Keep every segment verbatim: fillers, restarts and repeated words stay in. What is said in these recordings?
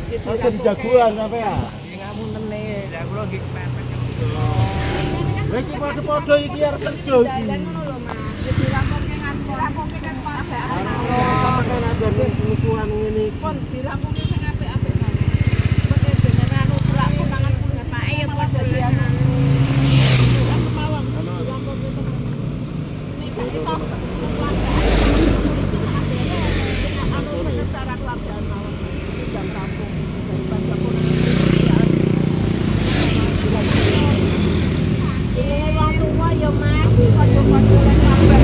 Oke jagoan sampai ya. Ngapunten e, lha kula nggih kepepet. Lha iki padha-padha iki arep kerja iki. Jalan ngono lho, Mas. Dirampungke ngarep. Dirampungke kan kabeh. Sampe kan ada musuhan ngene iki. Pun dirampungke sing apik-apik maneh. Mene jenenge anu selak konangan polisi. Pak ya malah dadi anu. Aku mawang dirampungke tenan. Nek gak iso anu secara keluarga mawon. Jam kampung daripada polisi. Ini wong tua ya Mas, padha-padha lan kabeh.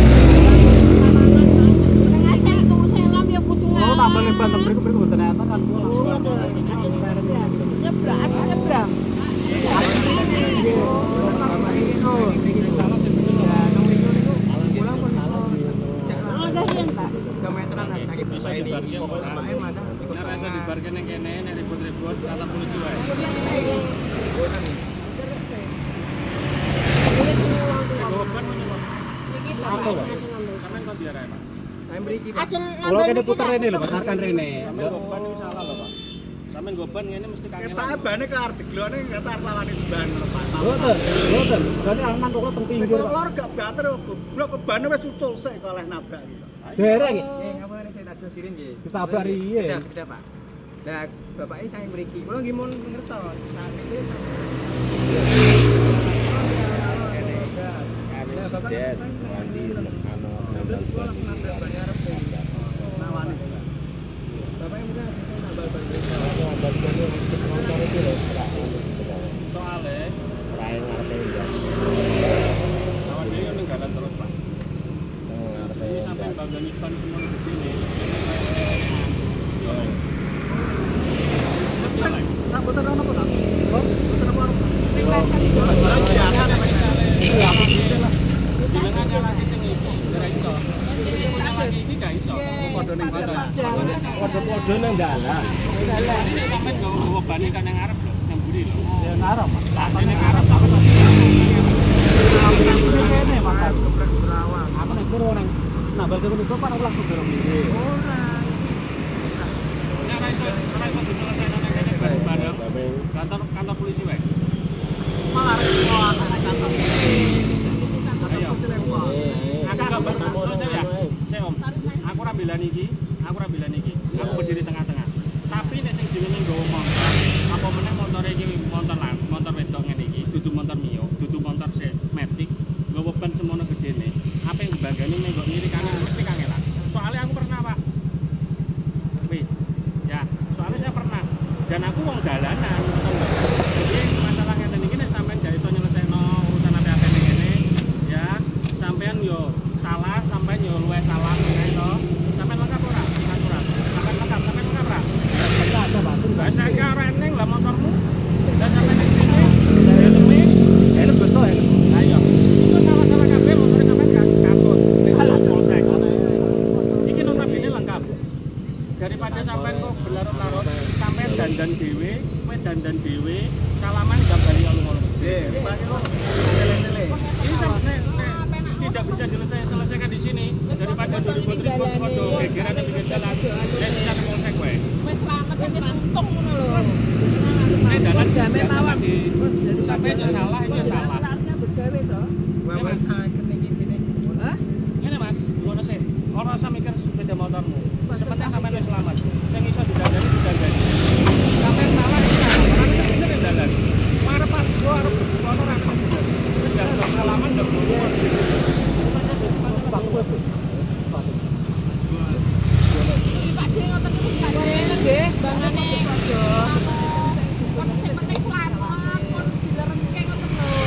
Nang asal tunggu selam ya kudu Oh, tambah lebar teng mriku-mriku mboten enten kan kula. Oh, betul. Ajeng bareng ya. Nyebrang, ajeng nyebrang. Nek rasa dibarke ning kene nek ribut-ribut kata polisi wae. Sampeyan kok diarahe, Pak? Saya mriki, Pak. Kalau kene puter rene lho, pasarkan rene. Goban iki salah lho, Pak. Sampeyan goban ngene mesti kangen. Ketake bane ke arep jeglone kata arep lawani ban lepas. Mboten, mboten. Jane aman kok teng pinggir. Keluar gak bater goblok kebane wis ucul sik kok oleh nabrak iki. Derek iki. Nggih, ngapane saya tak sirin nggih. Ditabrak riye. Sudah, sudah, Pak. Lah, bapak ini saya mriki. Kula nggih mun ngertos. Nah, itu Presiden, mandi, anu, nambal ban. bapak yang benar nambal ban. Nambal ban itu motor itu lho. Soale Rae ngarepe ya. lawan dhewe ning dalan terus, Pak. Ngarepe. Ini sampai bangga nyimpan semono begini. Tak boten ono apa tak? Oh, boten apa. Jenengannya lagi sing iki, ora iso. Lagi iki gak iso. Padha ning kono. Padha-padha nang dalan. Ini sampean nggawa bane kan nang arep lho, nang mburi lho. Ya ngarep. Lah ning arep sampean Kene makan geprek berawang. Aku nek karo nang nambal kene itu kan langsung dorong iki. nek ora iso ora iso diselesaikan nang kene bareng-bareng. Kantor kantor polisi wae. Malah repot anak kantor. Ayo. Aku gak betul saya. Saya Om. Aku ora belani iki, aku ora belani iki. Aku berdiri tengah-tengah. Tapi nek sing jenenge nggawa motor, apa meneh motore iki motor lan, motor wedok ngene iki, dudu motor Mio, dudu motor se Matic, nggawa ban semono gedene. Apa yang banggane nek nggo ngiri kanan mesti kangelan. Soalnya aku pernah, Pak. Wih. Ya, soalnya saya pernah. Dan aku wong dalanan, jadi masalah ngeten iki nek sampean gak iso nyelesaino urusan ape-ape ngene, ya, sampean yo salah, sampean yo luwih salah ngene to. Sampean lengkap ora? Aturan. Sampean lengkap, sampean lengkap ora? Enggak ada Pak. Lah saya kira eneng lah motormu. Dan sampean di sini helme, Helm betul helm. ayo. Itu salah-salah kabeh motor sampean kan katut. Ning polsek. Iki notabene lengkap. Daripada sampean kok berlarut-larut, sampean dandan dhewe, kowe dandan dhewe, salaman gak bali alung-alung. Nggih, Pak kok tele-tele. Ini sampai tidak bisa diselesaikan di sini daripada ribut-ribut podo gegeran di pinggir jalan. Ya bisa di polsek kowe. Wis slamet wis untung ngono lho. Nek dalan Damai mawon. di sampai aja salah ini ya salah. Artinya begawe to. Wawan saken iki pine. Hah? Ini Mas, ngono sih. Ora usah mikir sepeda motormu. Sepenting sampean wis selamat. Sing iso didandani didandani. Sampean salah iki salah. Ora bisa pinter di dalan. Arep pas gua arep motor arep pinter. Wis gak usah salaman ndak boleh. Pak Dhewe ngoten niku Pak Dhewe nggih, bangane padha. Sing penting selamat pun dilerengke ngoten lho.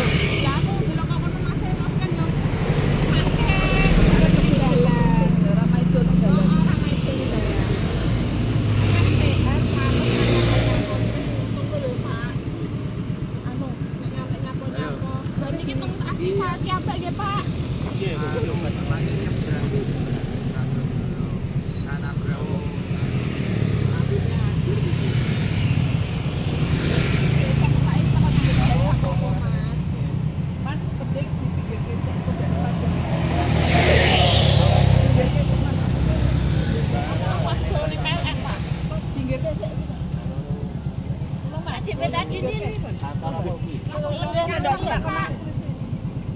Cip tadi ini. Antara hoki. Kemudian ada surat kena.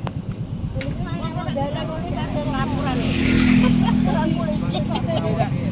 Daerah ini ada laporan. Polisi.